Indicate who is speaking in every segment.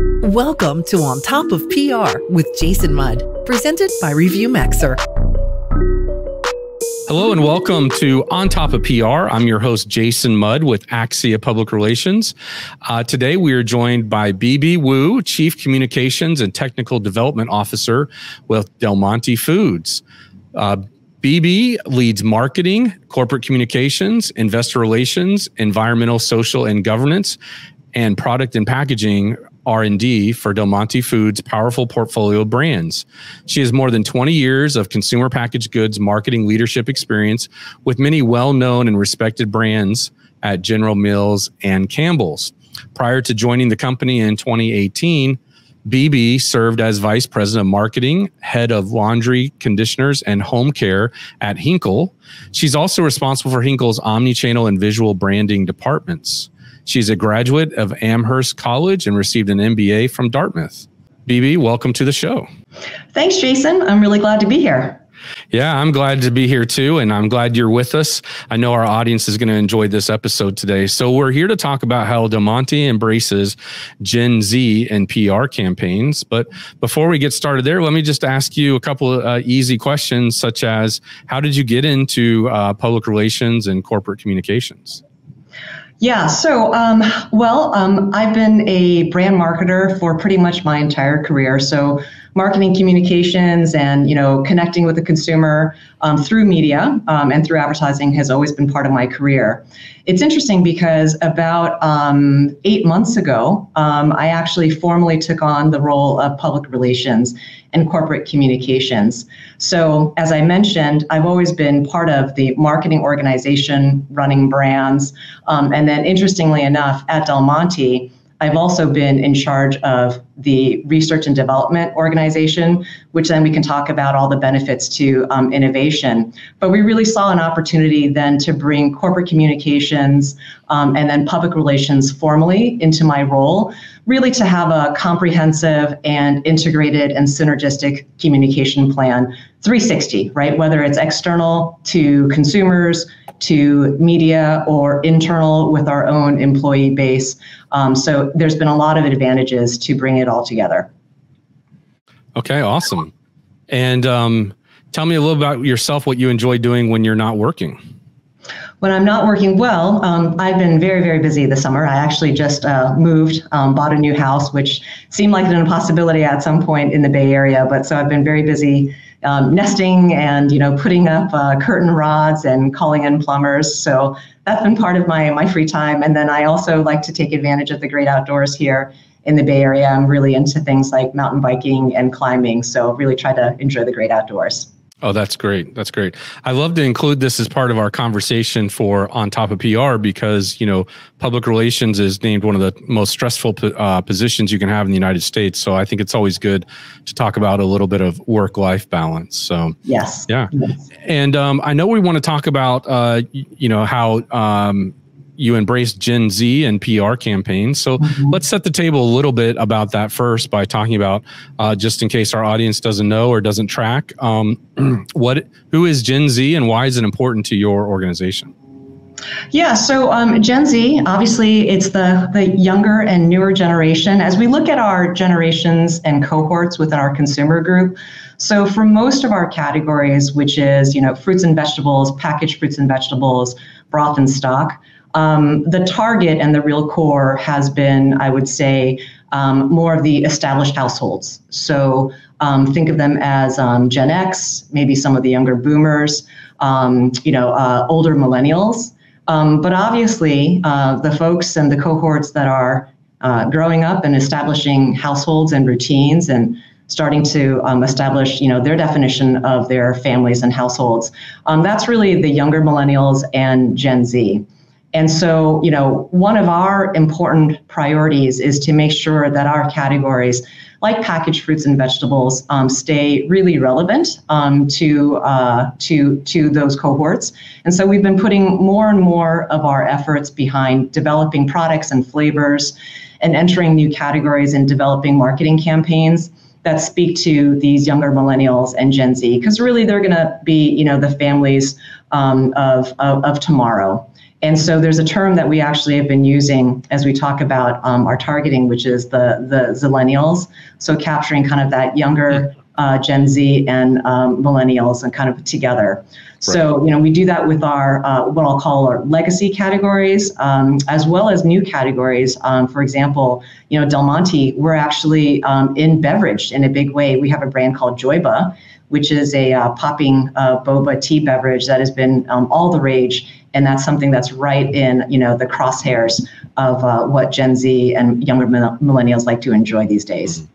Speaker 1: Welcome to On Top of PR with Jason Mudd, presented by Review Maxer.
Speaker 2: Hello and welcome to On Top of PR. I'm your host, Jason Mudd with Axia Public Relations. Today we are joined by BB Wu, Chief Communications and Technical Development Officer with Del Monte Foods. BB leads marketing, corporate communications, investor relations, environmental, social, and governance, and product and packaging R&D for Del Monte Foods' powerful portfolio of brands. She has more than 20 years of consumer packaged goods marketing leadership experience with many well-known and respected brands at General Mills and Campbell's. Prior to joining the company in 2018, BB served as Vice President of Marketing, Head of Laundry, Conditioners, and Home Care at Henkel. She's also responsible for Henkel's omnichannel and visual branding departments. She's a graduate of Amherst College and received an MBA from Dartmouth. BB, welcome to the show.
Speaker 3: Thanks, Jason. I'm really glad to be here.
Speaker 2: Yeah, I'm glad to be here too, and I'm glad you're with us. I know our audience is going to enjoy this episode today. So we're here to talk about how Del Monte embraces Gen Z and PR campaigns. But before we get started there, let me just ask you a couple of easy questions, such as how did you get into public relations and corporate communications?
Speaker 3: Yeah, so, I've been a brand marketer for pretty much my entire career. So marketing communications and, connecting with the consumer through media and through advertising has always been part of my career. It's interesting because about 8 months ago, I actually formally took on the role of public relations and corporate communications. So as I mentioned, I've always been part of the marketing organization running brands. And then interestingly enough, at Del Monte, I've also been in charge of the research and development organization, which then we can talk about all the benefits to innovation. But we really saw an opportunity then to bring corporate communications and then public relations formally into my role, really to have a comprehensive and integrated and synergistic communication plan, 360, right? Whether it's external to consumers, to media, or internal with our own employee base. So there's been a lot of advantages to bring it all together.
Speaker 2: Okay, awesome. And tell me a little about yourself, what you enjoy doing when you're not working.
Speaker 3: When I'm not working, I've been very, very busy this summer. I actually just moved, bought a new house, which seemed like an impossibility at some point in the Bay Area. But so I've been very busy nesting and, putting up curtain rods and calling in plumbers. So that's been part of my free time. And then I also like to take advantage of the great outdoors here in the Bay Area. I'm really into things like mountain biking and climbing. So really try to enjoy the great outdoors.
Speaker 2: Oh, that's great. That's great. I love to include this as part of our conversation for On Top of PR because, public relations is named one of the most stressful positions you can have in the United States. So I think it's always good to talk about a little bit of work-life balance. So
Speaker 3: yes.
Speaker 2: Yeah.
Speaker 3: Yes.
Speaker 2: And I know we want to talk about, how you embrace Gen Z and PR campaigns. So let's set the table a little bit about that first by talking about, just in case our audience doesn't know or doesn't track, who is Gen Z and why is it important to your organization?
Speaker 3: Yeah, so Gen Z, obviously, it's the younger and newer generation. As we look at our generations and cohorts within our consumer group, so for most of our categories, which is, fruits and vegetables, packaged fruits and vegetables, broth and stock, the target and the real core has been, I would say, more of the established households. So think of them as Gen X, maybe some of the younger boomers, older millennials. But obviously, the folks and the cohorts that are growing up and establishing households and routines and starting to establish, their definition of their families and households, that's really the younger millennials and Gen Z. And so, one of our important priorities is to make sure that our categories, like packaged fruits and vegetables, stay really relevant to those cohorts. And so we've been putting more and more of our efforts behind developing products and flavors and entering new categories and developing marketing campaigns that speak to these younger millennials and Gen Z, because really they're going to be, the families of tomorrow. And so there's a term that we actually have been using as we talk about our targeting, which is the Zillennials. So capturing kind of that younger Gen Z and millennials and kind of together. So, we do that with our, what I'll call our legacy categories, as well as new categories. For example, Del Monte, we're actually in beverage in a big way. We have a brand called Joyba, which is a popping boba tea beverage that has been all the rage. And that's something that's right in, the crosshairs of what Gen Z and younger millennials like to enjoy these days.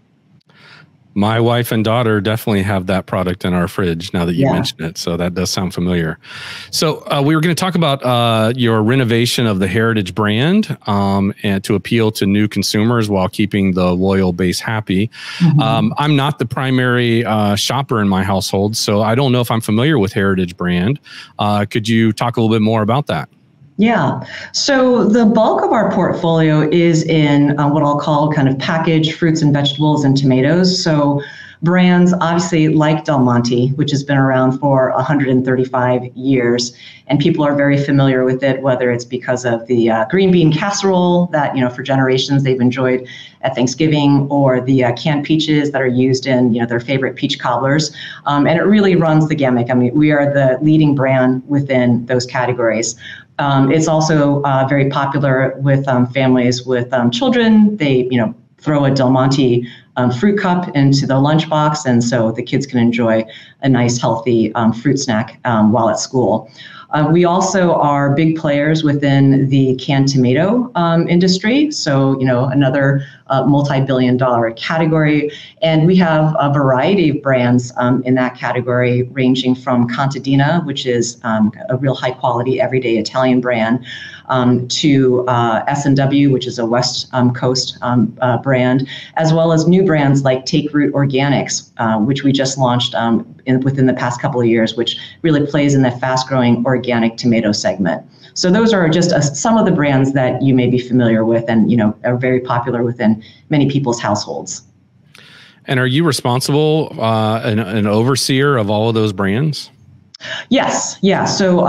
Speaker 2: My wife and daughter definitely have that product in our fridge now that you mention it. So that does sound familiar. So we were going to talk about your renovation of the Heritage brand and to appeal to new consumers while keeping the loyal base happy. I'm not the primary shopper in my household, so I don't know if I'm familiar with Heritage brand. Could you talk a little bit more about that?
Speaker 3: Yeah. So the bulk of our portfolio is in what I'll call kind of packaged fruits and vegetables and tomatoes. So brands obviously like Del Monte, which has been around for 135 years, and people are very familiar with it, whether it's because of the green bean casserole that, for generations they've enjoyed at Thanksgiving, or the canned peaches that are used in, their favorite peach cobblers. And it really runs the gamut. I mean, we are the leading brand within those categories. It's also very popular with families with children. They, throw a Del Monte fruit cup into the lunchbox, and so the kids can enjoy a nice, healthy fruit snack while at school. We also are big players within the canned tomato industry. So, another multi-billion-dollar category. And we have a variety of brands in that category, ranging from Contadina, which is a real high-quality, everyday Italian brand, to S&W, which is a West Coast brand, as well as new brands like Take Root Organics, which we just launched within the past couple of years, which really plays in the fast-growing organic tomato segment. So those are just some of the brands that you may be familiar with and, are very popular within many people's households.
Speaker 2: And are you responsible, an overseer of all of those brands?
Speaker 3: Yes. Yeah. So,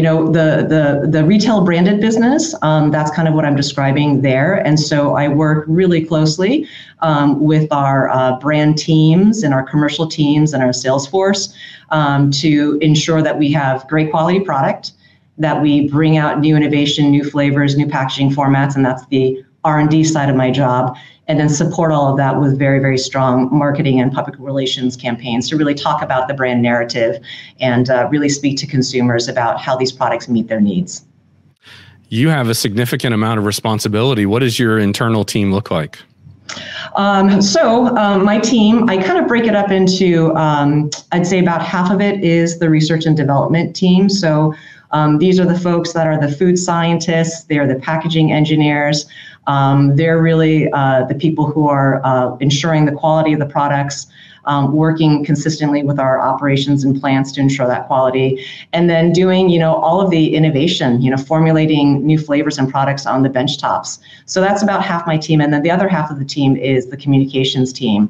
Speaker 3: the retail branded business, that's kind of what I'm describing there. And so I work really closely with our brand teams and our commercial teams and our sales force to ensure that we have great quality product, that we bring out new innovation, new flavors, new packaging formats, and that's the R&D side of my job, and then support all of that with very, very strong marketing and public relations campaigns to really talk about the brand narrative and really speak to consumers about how these products meet their needs.
Speaker 2: You have a significant amount of responsibility. What does your internal team look like? My team, I kind of break it up into, I'd say about half of it is the research and development team. So these are the folks that are the food scientists, they're the packaging engineers, they're really the people who are ensuring the quality of the products, working consistently with our operations and plants to ensure that quality, and then doing, all of the innovation, formulating new flavors and products on the bench tops. So that's about half my team. And then the other half of the team is the communications team.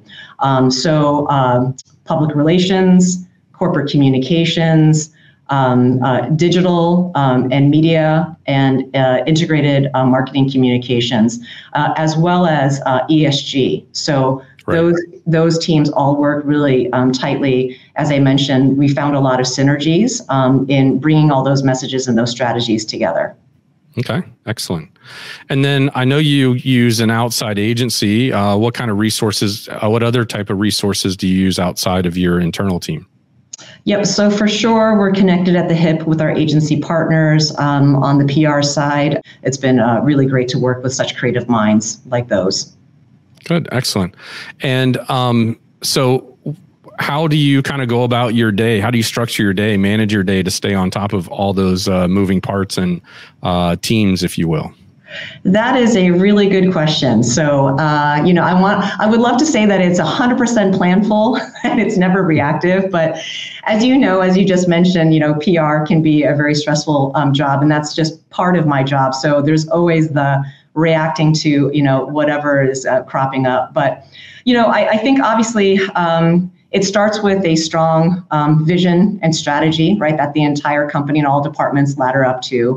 Speaker 2: Public relations, corporate communications, digital and media, and integrated marketing communications, as well as ESG. So those teams all work really tightly. As I mentioned, we found a lot of synergies in bringing all those messages and those strategies together. Okay, excellent. And then I know you use an outside agency. What kind of resources, what other type of resources do you use outside of your internal team?
Speaker 3: Yep. So for sure, we're connected at the hip with our agency partners on the PR side. It's been really great to work with such creative minds like those.
Speaker 2: Good. Excellent. And so how do you kind of go about your day? How do you structure your day, manage your day to stay on top of all those moving parts and teams, if you will?
Speaker 3: That is a really good question. So, I would love to say that it's 100% planful and it's never reactive. But as you just mentioned, PR can be a very stressful job, and that's just part of my job. So there's always the reacting to, whatever is cropping up. But, I think obviously it starts with a strong vision and strategy, right, that the entire company and all departments ladder up to.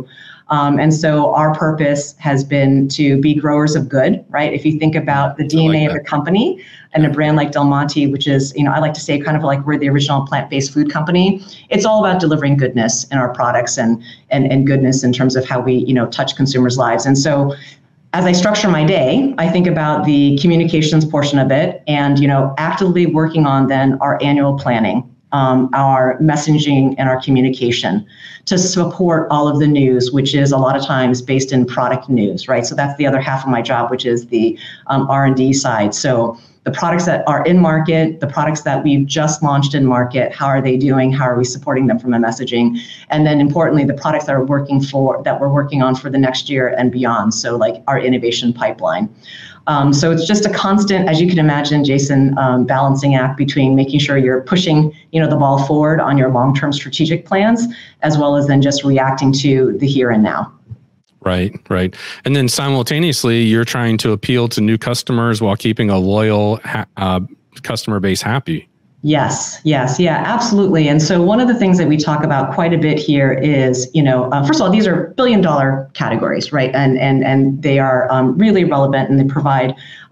Speaker 3: And so our purpose has been to be growers of good, right? If you think about the DNA of the company and a brand like Del Monte, which is, I like to say kind of like we're the original plant-based food company. It's all about delivering goodness in our products and goodness in terms of how we, touch consumers' lives. And so as I structure my day, I think about the communications portion of it and, actively working on then our annual planning, our messaging and our communication to support all of the news, which is a lot of times based in product news, right? So that's the other half of my job, which is the R&D side. So the products that are in market, the products that we've just launched in market, how are they doing? How are we supporting them from a messaging? And then importantly, the products that we're working on for the next year and beyond. So like our innovation pipeline. So it's just a constant, as you can imagine, Jason, balancing act between making sure you're pushing, the ball forward on your long-term strategic plans, as well as then just reacting to the here and now.
Speaker 2: Right. And then simultaneously, you're trying to appeal to new customers while keeping a loyal customer base happy.
Speaker 3: Yes, yeah, absolutely. And so one of the things that we talk about quite a bit here is, first of all, these are billion-dollar categories, right? And they are really relevant, and they provide,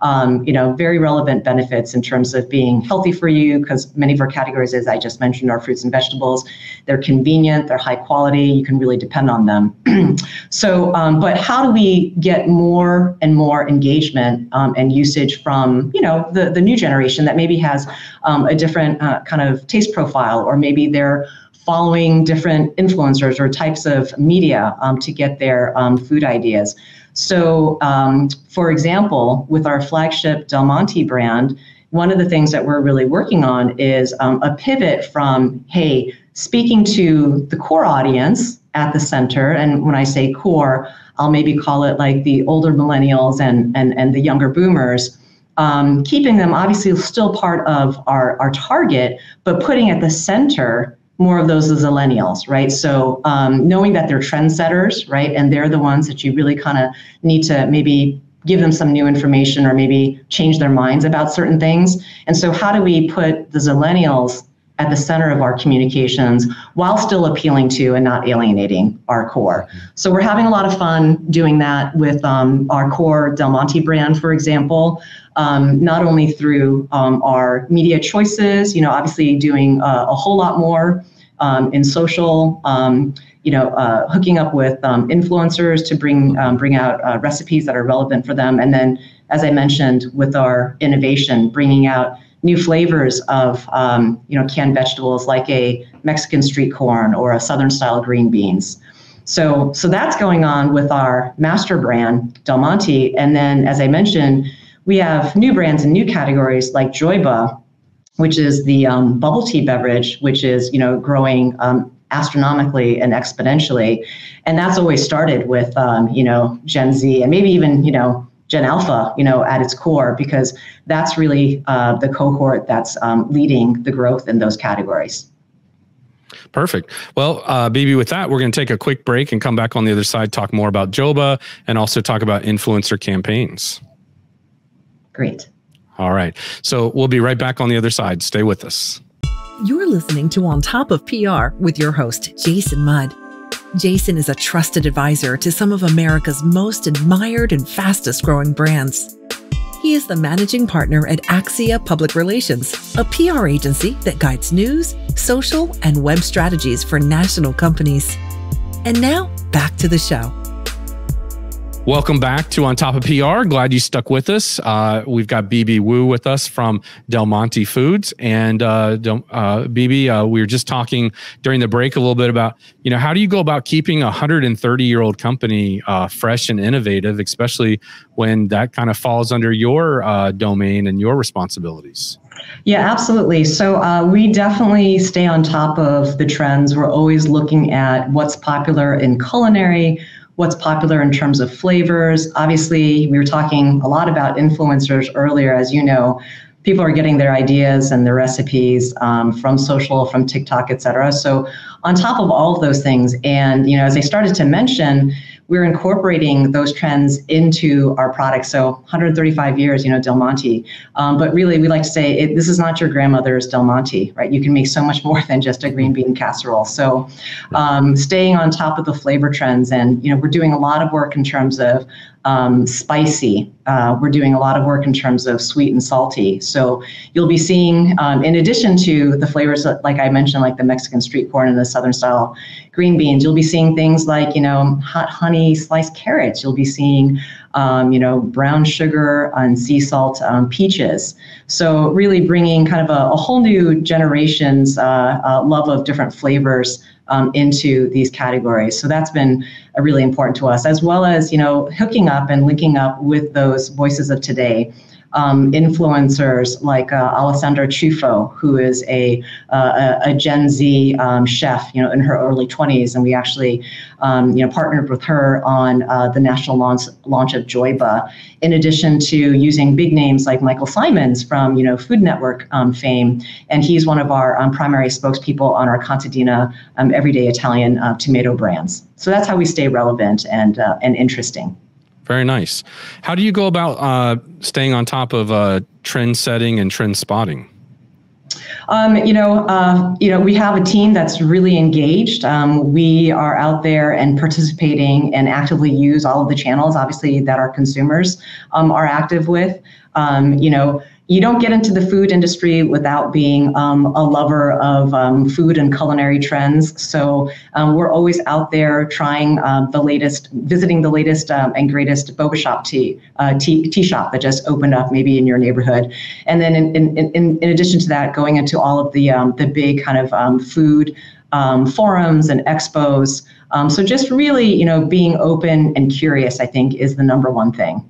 Speaker 3: very relevant benefits in terms of being healthy for you, because many of our categories, as I just mentioned, are fruits and vegetables. They're convenient, they're high quality, you can really depend on them. So, but how do we get more and more engagement and usage from, the new generation that maybe has a different kind of taste profile, or maybe they're following different influencers or types of media to get their food ideas. So, for example, with our flagship Del Monte brand, one of the things that we're really working on is a pivot from, hey, speaking to the core audience at the center. And when I say core, I'll maybe call it like the older millennials and the younger boomers, keeping them obviously still part of our target, but putting at the center more of those zillennials, right? So knowing that they're trendsetters, right? And they're the ones that you really kind of need to maybe give them some new information or maybe change their minds about certain things. And so how do we put the zillennials at the center of our communications while still appealing to and not alienating our core? So we're having a lot of fun doing that with our core Del Monte brand, for example, not only through our media choices, obviously doing a whole lot more in social, hooking up with influencers to bring out recipes that are relevant for them. And then, as I mentioned, with our innovation, bringing out new flavors of canned vegetables like a Mexican street corn or a Southern style green beans. So that's going on with our master brand, Del Monte. And then, as I mentioned, we have new brands and new categories like Joyba, which is the bubble tea beverage, which is growing astronomically and exponentially. And that's always started with Gen Z and maybe even Gen Alpha, at its core, because that's really the cohort that's leading the growth in those categories.
Speaker 2: Perfect. Well, BB, with that, we're going to take a quick break and come back on the other side, talk more about Joyba and also talk about influencer campaigns.
Speaker 3: Great.
Speaker 2: All right. So we'll be right back on the other side. Stay with us.
Speaker 1: You're listening to On Top of PR with your host, Jason Mudd. Jason is a trusted advisor to some of America's most admired and fastest growing brands. He is the managing partner at Axia Public Relations, a PR agency that guides news, social, and web strategies for national companies. And now, back to the show.
Speaker 2: Welcome back to On Top of PR. Glad you stuck with us. We've got BB Wu with us from Del Monte Foods. And BB, we were just talking during the break a little bit about, how do you go about keeping a 130-year-old company fresh and innovative, especially when that kind of falls under your domain and your responsibilities?
Speaker 3: Yeah, absolutely. So we definitely stay on top of the trends. We're always looking at what's popular in culinary, what's popular in terms of flavors. Obviously, we were talking a lot about influencers earlier. As you know, people are getting their ideas and their recipes from social, from TikTok, et cetera. So on top of all of those things, and as I started to mention, we're incorporating those trends into our products. So 135 years, Del Monte. But really, we like to say this is not your grandmother's Del Monte, right? You can make so much more than just a green bean casserole. So staying on top of the flavor trends, and we're doing a lot of work in terms of spicy. We're doing a lot of work in terms of sweet and salty. So you'll be seeing, in addition to the flavors that, like I mentioned, like the Mexican street corn and the Southern style green beans, you'll be seeing things like, hot honey sliced carrots. You'll be seeing, brown sugar and sea salt peaches. So really bringing kind of a whole new generation's love of different flavors into these categories. So that's been really important to us, as well as, hooking up and linking up with those voices of today. Influencers like Alessandra Chufo, who is a Gen Z chef, in her early 20s, and we actually, partnered with her on the national launch of Joyba. In addition to using big names like Michael Simons from Food Network fame, and he's one of our primary spokespeople on our Contadina everyday Italian tomato brands. So that's how we stay relevant and interesting.
Speaker 2: Very nice. How do you go about staying on top of trend setting and trend spotting?
Speaker 3: We have a team that's really engaged. We are out there and participating and actively use all of the channels, obviously, that our consumers are active with. You don't get into the food industry without being a lover of food and culinary trends. So we're always out there trying visiting the latest and greatest boba shop tea shop that just opened up maybe in your neighborhood. And then in addition to that, going into all of the big kind of food forums and expos. So just really, being open and curious, I think, is the number one thing.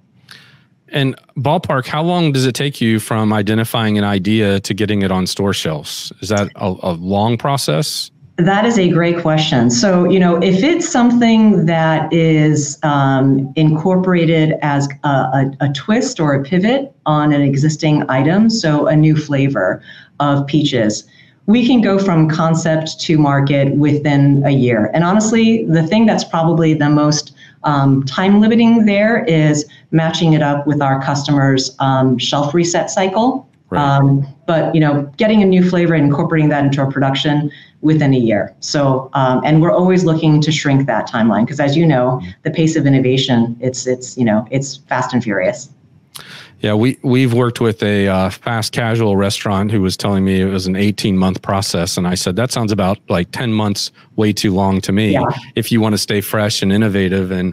Speaker 2: And ballpark, how long does it take you from identifying an idea to getting it on store shelves? Is that a long process?
Speaker 3: That is a great question. So, if it's something that is incorporated as a twist or a pivot on an existing item, so a new flavor of peaches, we can go from concept to market within a year. And honestly, the thing that's probably the most time limiting there is matching it up with our customers' shelf reset cycle. Right. But getting a new flavor and incorporating that into our production within a year. So and we're always looking to shrink that timeline because, as you know, the pace of innovation it's fast and furious.
Speaker 2: Yeah, we've worked with a fast casual restaurant who was telling me it was an 18-month process. And I said, that sounds about like 10 months way too long to me if you want to stay fresh and innovative. And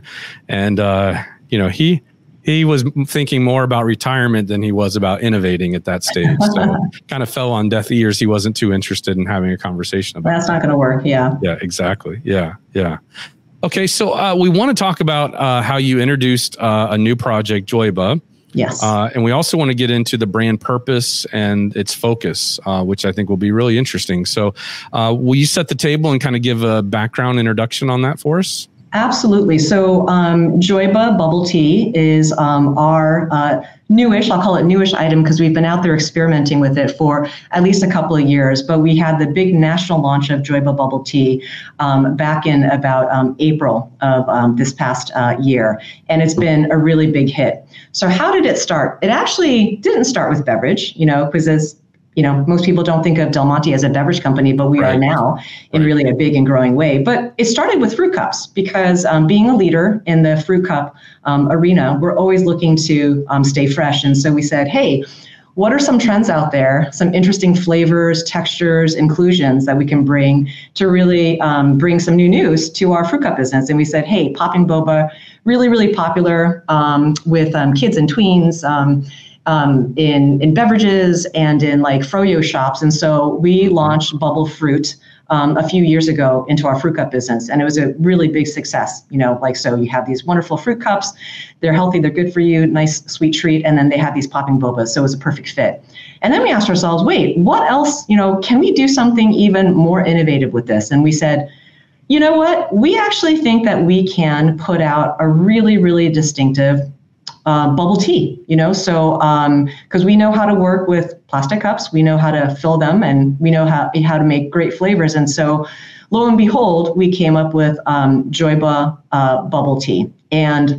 Speaker 2: he was thinking more about retirement than he was about innovating at that stage. So kind of fell on deaf ears. He wasn't too interested in having a conversation about
Speaker 3: That's not going to work. Yeah.
Speaker 2: Yeah, exactly. Yeah. Okay, so we want to talk about how you introduced a new project, Joyba.
Speaker 3: Yes.
Speaker 2: And we also want to get into the brand purpose and its focus, which I think will be really interesting. So will you set the table and kind of give a background introduction on that for us?
Speaker 3: Absolutely. So Joyba Bubble Tea is our newish, I'll call it newish item because we've been out there experimenting with it for at least a couple of years. But we had the big national launch of Joyba Bubble Tea back in about April of this past year. And it's been a really big hit. So how did it start? It actually didn't start with beverage, because as most people don't think of Del Monte as a beverage company, but we are now in really a big and growing way. But it started with fruit cups because being a leader in the fruit cup arena, we're always looking to stay fresh. And so we said, hey, what are some trends out there, some interesting flavors, textures, inclusions that we can bring to really bring some new news to our fruit cup business? And we said, hey, popping boba, really, really popular with kids and tweens. In beverages and in like froyo shops. And so we launched Bubble Fruit a few years ago into our fruit cup business. And it was a really big success. So you have these wonderful fruit cups, they're healthy, they're good for you, nice sweet treat. And then they have these popping bobas. So it was a perfect fit. And then we asked ourselves, wait, what else, can we do something even more innovative with this? And we said, you know what, we actually think that we can put out a really, really distinctive bubble tea, so because we know how to work with plastic cups, we know how to fill them, and we know how to make great flavors. And so lo and behold, we came up with Joyba bubble tea. And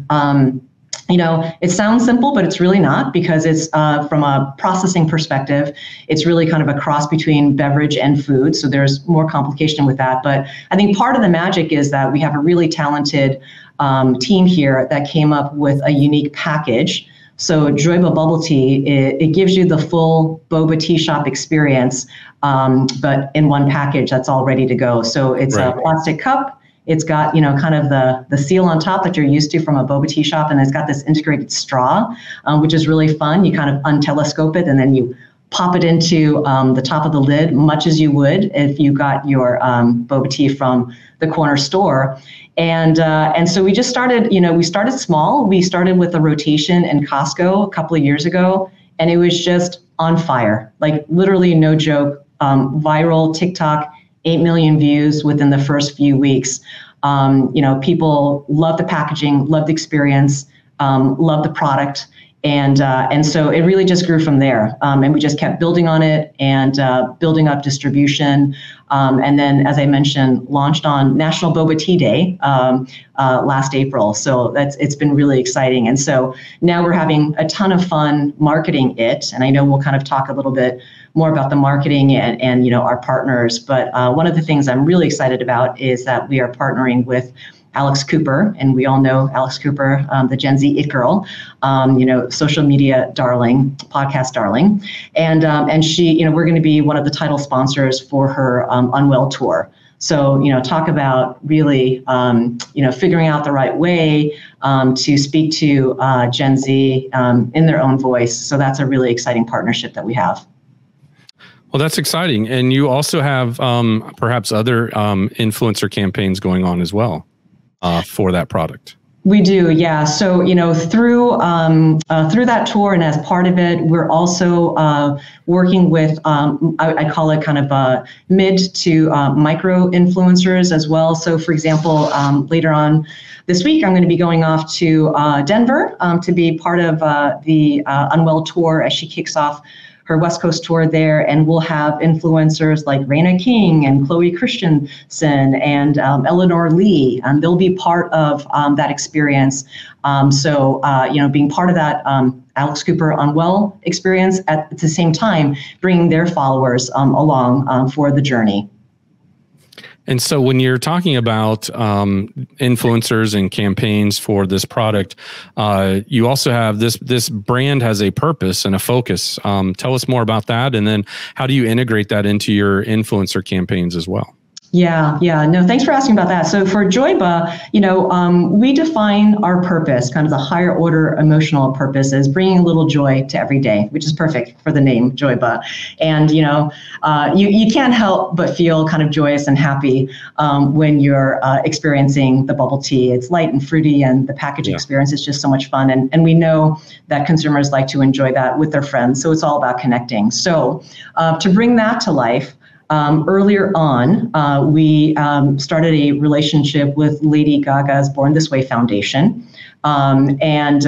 Speaker 3: it sounds simple, but it's really not, because it's from a processing perspective, it's really kind of a cross between beverage and food. So there's more complication with that. But I think part of the magic is that we have a really talented team here that came up with a unique package. So Joyba bubble tea, it gives you the full boba tea shop experience, but in one package that's all ready to go. So it's a plastic cup. It's got, kind of the seal on top that you're used to from a boba tea shop, and it's got this integrated straw, which is really fun. You kind of untelescope it, and then you pop it into the top of the lid, much as you would if you got your boba tea from the corner store. And so we just started, we started small. We started with a rotation in Costco a couple of years ago, and it was just on fire, like literally no joke, viral TikTok, 8 million views within the first few weeks. People love the packaging, love the experience, love the product. And so it really just grew from there. And we just kept building on it and building up distribution. And then, as I mentioned, launched on National Boba Tea Day last April. So it's been really exciting. And so now we're having a ton of fun marketing it. And I know we'll kind of talk a little bit more about the marketing and our partners. But one of the things I'm really excited about is that we are partnering with Alex Cooper, and we all know Alex Cooper, the Gen Z it girl, social media darling, podcast darling, and she, we're going to be one of the title sponsors for her Unwell tour. So, talk about really, figuring out the right way to speak to Gen Z in their own voice. So that's a really exciting partnership that we have.
Speaker 2: Well, that's exciting. And you also have perhaps other influencer campaigns going on as well for that product.
Speaker 3: We do, yeah. So, through that tour and as part of it, we're also working with, I call it kind of mid to micro influencers as well. So, for example, later on this week, I'm going to be going off to Denver to be part of the Unwell tour as she kicks off her West Coast tour there, and we'll have influencers like Raina King and Chloe Christensen and Eleanor Lee, and they'll be part of that experience. So being part of that Alex Cooper Unwell experience at the same time, bringing their followers along for the journey.
Speaker 2: And so when you're talking about influencers and campaigns for this product, you also have this brand has a purpose and a focus. Tell us more about that. And then how do you integrate that into your influencer campaigns as well?
Speaker 3: Yeah. No, thanks for asking about that. So for Joyba, we define our purpose, kind of the higher order emotional purpose, as bringing a little joy to every day, which is perfect for the name Joyba. And, you can't help but feel kind of joyous and happy when you're experiencing the bubble tea. It's light and fruity, and the packaging experience is just so much fun. And we know that consumers like to enjoy that with their friends. So it's all about connecting. So to bring that to life, earlier on, we started a relationship with Lady Gaga's Born This Way Foundation. That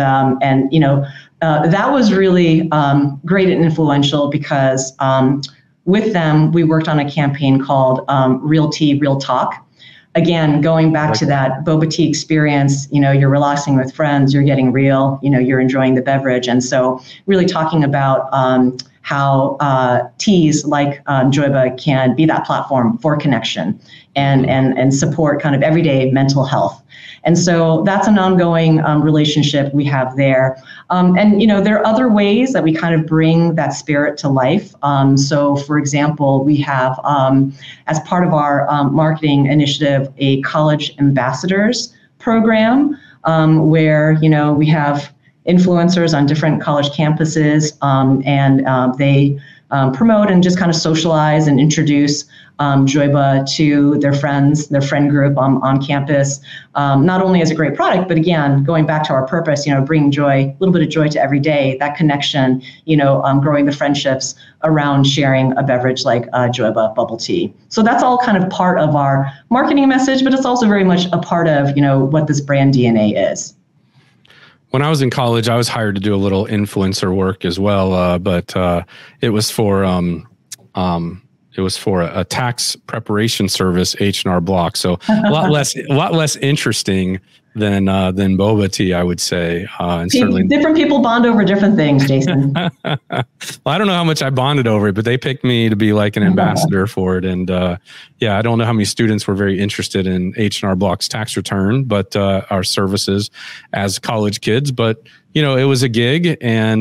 Speaker 3: was really great and influential because with them, we worked on a campaign called Real Tea, Real Talk. Again, going back to that boba tea experience, you're relaxing with friends, you're getting real, you're enjoying the beverage. And so really talking about how teas like Joyba can be that platform for connection and support kind of everyday mental health. And so that's an ongoing relationship we have there. There are other ways that we kind of bring that spirit to life. So, for example, we have, as part of our marketing initiative, a college ambassadors program where, we have influencers on different college campuses, and they promote and just kind of socialize and introduce Joyba to their friends, their friend group on campus, not only as a great product, but again, going back to our purpose, bringing joy, a little bit of joy to every day, that connection, growing the friendships around sharing a beverage like Joyba bubble tea. So that's all kind of part of our marketing message, but it's also very much a part of, what this brand DNA is.
Speaker 2: When I was in college, I was hired to do a little influencer work as well, but it was for It was for a tax preparation service, H&R Block. So a lot less interesting than boba tea, I would say. And certainly
Speaker 3: different people bond over different things, Jason.
Speaker 2: Well, I don't know how much I bonded over it, but they picked me to be like an ambassador for it. And I don't know how many students were very interested in H&R Block's tax return, but our services as college kids. But it was a gig, and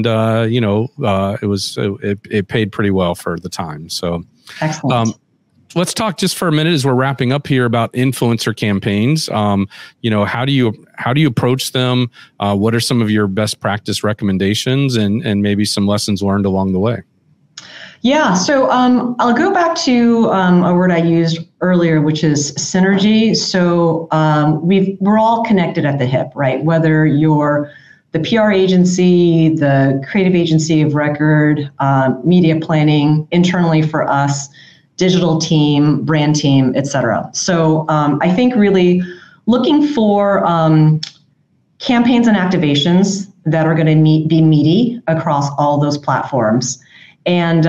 Speaker 2: it paid pretty well for the time. So.
Speaker 3: Excellent.
Speaker 2: Let's talk just for a minute as we're wrapping up here about influencer campaigns. How do you approach them? What are some of your best practice recommendations and maybe some lessons learned along the way?
Speaker 3: Yeah, so I'll go back to a word I used earlier, which is synergy. So we're all connected at the hip, right? Whether you're the PR agency, the creative agency of record, media planning, internally for us, digital team, brand team, et cetera. So I think really looking for campaigns and activations that are going to be meaty across all those platforms. And,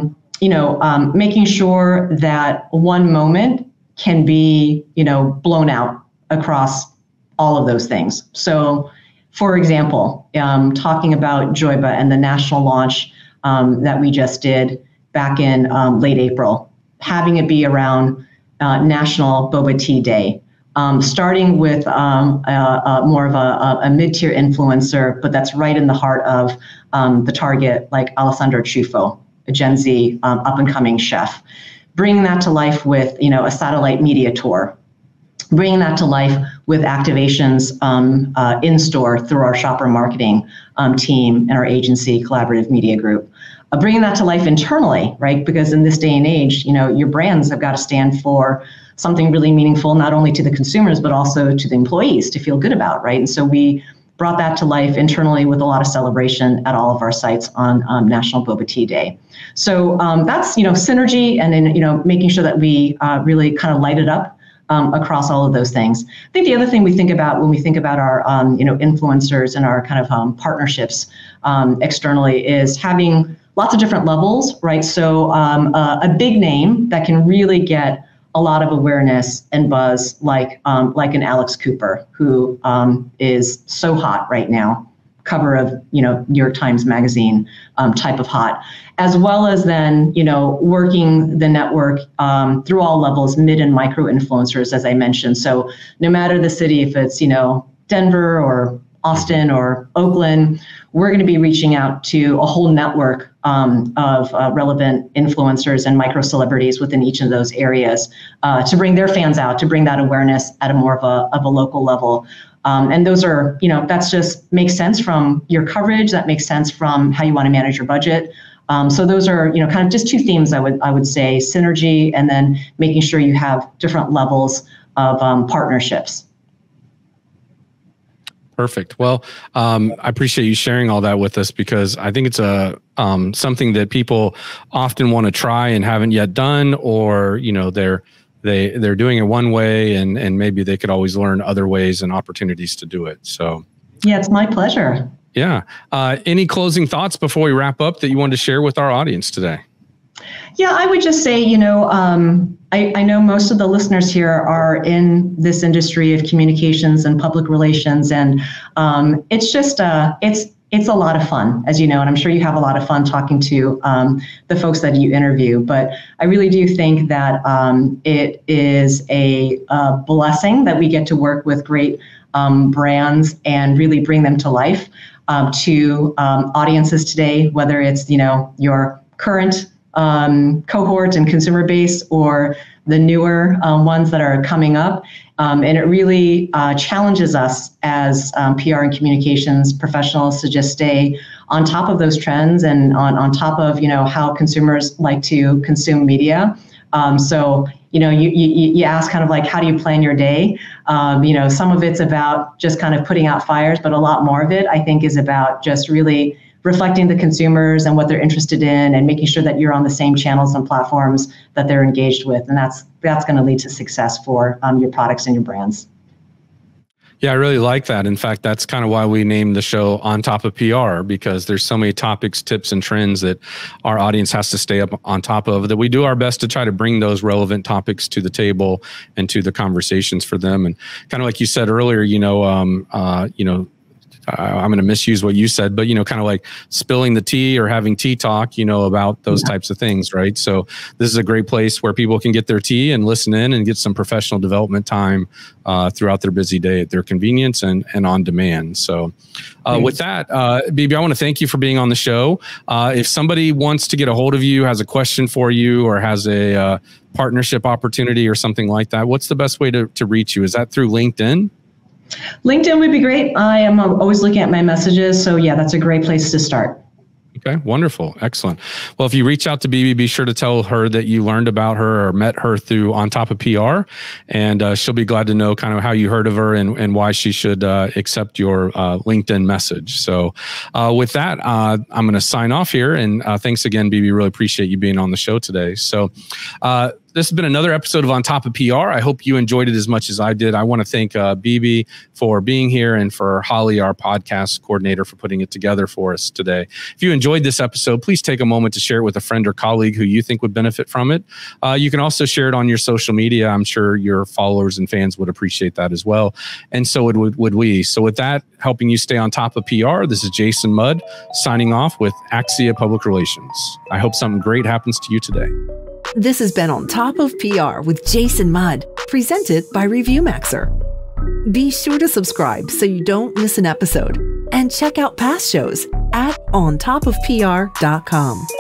Speaker 3: making sure that one moment can be, blown out across all of those things. So, for example, talking about Joyba and the national launch that we just did back in late April, having it be around National Boba Tea Day, starting with more of a mid-tier influencer, but that's right in the heart of the target, like Alessandro Ciuffo, a Gen Z up-and-coming chef, bringing that to life with a satellite media tour, bringing that to life with activations in store through our shopper marketing team and our agency collaborative media group. Bringing that to life internally, right? Because in this day and age, your brands have got to stand for something really meaningful, not only to the consumers, but also to the employees to feel good about, right? And so we brought that to life internally with a lot of celebration at all of our sites on National Boba Tea Day. So that's, synergy, and then, making sure that we really kind of light it up across all of those things. I think the other thing we think about when we think about our, influencers and our kind of partnerships externally is having lots of different levels, right? So a big name that can really get a lot of awareness and buzz, like an Alex Cooper, who is so hot right now, cover of New York Times Magazine type of hot, as well as then working the network through all levels, mid and micro influencers, as I mentioned. So no matter the city, if it's Denver or Austin or Oakland, we're going to be reaching out to a whole network of relevant influencers and micro celebrities within each of those areas to bring their fans out, to bring that awareness at a more of a local level. And those are, that's just makes sense from your coverage. That makes sense from how you want to manage your budget. So those are, kind of just two themes I would say: synergy, and then making sure you have different levels of partnerships.
Speaker 2: Perfect. Well, I appreciate you sharing all that with us, because I think it's something that people often want to try and haven't yet done, or they're doing it one way, and maybe they could always learn other ways and opportunities to do it. So
Speaker 3: yeah, it's my pleasure.
Speaker 2: Yeah. Any closing thoughts before we wrap up that you wanted to share with our audience today?
Speaker 3: Yeah, I would just say, I know most of the listeners here are in this industry of communications and public relations, and it's just it's a lot of fun, as you know, and I'm sure you have a lot of fun talking to the folks that you interview. But I really do think that it is a blessing that we get to work with great brands and really bring them to life to audiences today, whether it's your current cohort and consumer base, or the newer ones that are coming up. And it really challenges us as PR and communications professionals to just stay on top of those trends and on top of, how consumers like to consume media. So, you ask kind of like, how do you plan your day? Some of it's about just kind of putting out fires, but a lot more of it, I think, is about just really reflecting the consumers and what they're interested in, and making sure that you're on the same channels and platforms that they're engaged with. And that's going to lead to success for your products and your brands.
Speaker 2: Yeah, I really like that. In fact, that's kind of why we named the show On Top of PR, because there's so many topics, tips, and trends that our audience has to stay up on top of, that we do our best to try to bring those relevant topics to the table and to the conversations for them. And kind of like you said earlier, I'm going to misuse what you said, but, kind of like spilling the tea or having tea talk, about those types of things, right? So this is a great place where people can get their tea and listen in and get some professional development time throughout their busy day at their convenience and on demand. So with that, BB, I want to thank you for being on the show. If somebody wants to get a hold of you, has a question for you, or has a partnership opportunity or something like that, what's the best way to reach you? Is that through LinkedIn?
Speaker 3: LinkedIn would be great. I am always looking at my messages. So yeah, that's a great place to start.
Speaker 2: Okay, wonderful. Excellent. Well, if you reach out to BB, be sure to tell her that you learned about her or met her through On Top of PR, and she'll be glad to know kind of how you heard of her and why she should accept your LinkedIn message. So with that, I'm going to sign off here. And thanks again, BB. Really appreciate you being on the show today. So this has been another episode of On Top of PR. I hope you enjoyed it as much as I did. I want to thank BB for being here, and for Holly, our podcast coordinator, for putting it together for us today. If you enjoyed this episode, please take a moment to share it with a friend or colleague who you think would benefit from it. You can also share it on your social media. I'm sure your followers and fans would appreciate that as well. And so would we. So with that, helping you stay on top of PR, this is Jason Mudd signing off with Axia Public Relations. I hope something great happens to you today.
Speaker 1: This has been On Top of PR with Jason Mudd, presented by ReviewMaxer. Be sure to subscribe so you don't miss an episode, and check out past shows at ontopofpr.com.